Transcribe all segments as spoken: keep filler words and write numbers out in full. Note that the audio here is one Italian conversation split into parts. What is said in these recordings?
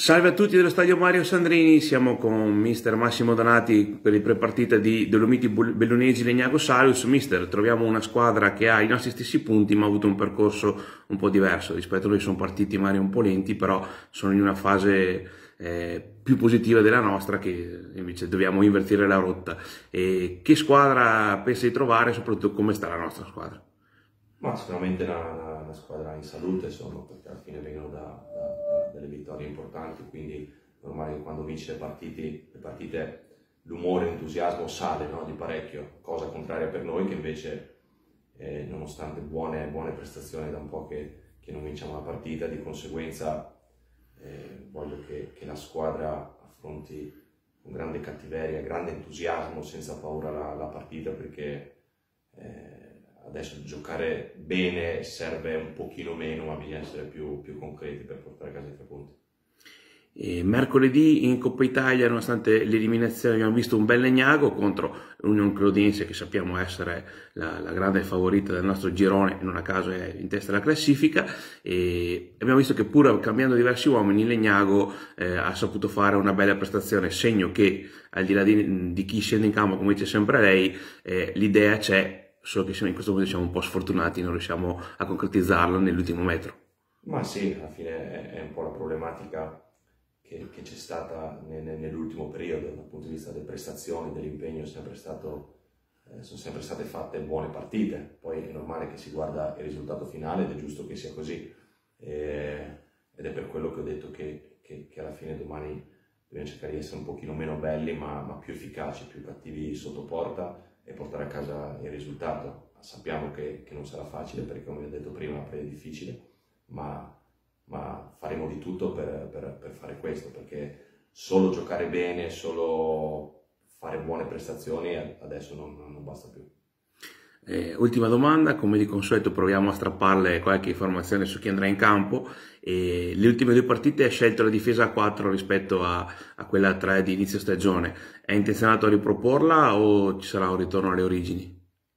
Salve a tutti dello stadio Mario Sandrini, siamo con mister Massimo Donati per il prepartita di Dolomiti Bellunesi Legnago Salus. Mister, troviamo una squadra che ha i nostri stessi punti ma ha avuto un percorso un po' diverso rispetto a noi. Sono partiti magari un po' lenti, però sono in una fase eh, più positiva della nostra, che invece dobbiamo invertire la rotta. E che squadra pensi di trovare, soprattutto come sta la nostra squadra? Ma sicuramente una, una, una squadra in salute, insomma, perché alla fine vengono da, da, da delle vittorie importanti, quindi è normale che quando vince le partite, le partite l'umore, l'entusiasmo sale, no? Di parecchio, cosa contraria per noi che invece, eh, nonostante buone, buone prestazioni da un po' che, che non vinciamo la partita, di conseguenza eh, voglio che, che la squadra affronti con grande cattiveria, grande entusiasmo, senza paura la, la partita, perché eh, adesso giocare bene serve un pochino meno, ma bisogna essere più, più concreti per portare a casa i tre punti. E mercoledì in Coppa Italia, nonostante l'eliminazione, abbiamo visto un bel Legnago contro l'Union Clodense, che sappiamo essere la, la grande favorita del nostro girone, non a caso è in testa alla classifica, e abbiamo visto che pur cambiando diversi uomini, Legnago eh, ha saputo fare una bella prestazione, segno che al di là di, di chi scende in campo, come dice sempre lei, eh, l'idea c'è, solo che in questo momento siamo un po' sfortunati, non riusciamo a concretizzarlo nell'ultimo metro. Ma sì, alla fine è un po' la problematica che c'è stata nell'ultimo periodo, dal punto di vista delle prestazioni, dell'impegno, sempre stato, eh, sono sempre state fatte buone partite, poi è normale che si guarda il risultato finale ed è giusto che sia così, e, ed è per quello che ho detto che, che, che alla fine domani dobbiamo cercare di essere un pochino meno belli, ma, ma più efficaci, più cattivi sotto porta, e portare a casa il risultato. Sappiamo che, che non sarà facile, perché come vi ho detto prima è difficile, ma, ma faremo di tutto per, per, per fare questo, perché solo giocare bene, solo fare buone prestazioni adesso non, non basta più. Eh, ultima domanda, come di consueto proviamo a strapparle qualche informazione su chi andrà in campo. E le ultime due partite ha scelto la difesa a quattro rispetto a, a quella a tre di inizio stagione. È intenzionato a riproporla o ci sarà un ritorno alle origini?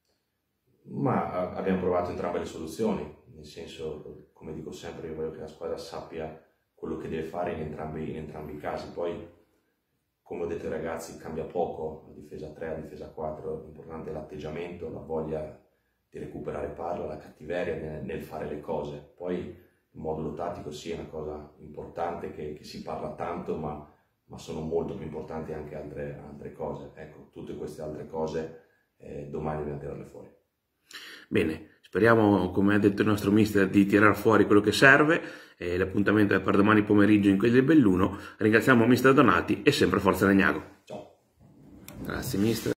Ma abbiamo provato entrambe le soluzioni, nel senso, come dico sempre, io voglio che la squadra sappia quello che deve fare in entrambi, in entrambi i casi. Poi, come ho detto ai ragazzi, cambia poco, la difesa a tre, la difesa a quattro, l'importante è l'atteggiamento, la voglia di recuperare palla, la cattiveria nel, nel fare le cose. Poi il modulo tattico sì è una cosa importante che, che si parla tanto, ma, ma sono molto più importanti anche altre, altre cose. Ecco, tutte queste altre cose eh, domani dobbiamo tirarle fuori. Bene, speriamo, come ha detto il nostro mister, di tirar fuori quello che serve. Eh, l'appuntamento è per domani pomeriggio in quelli del Belluno. Ringraziamo mister Donati e sempre forza Legnago. Ciao. Grazie mister.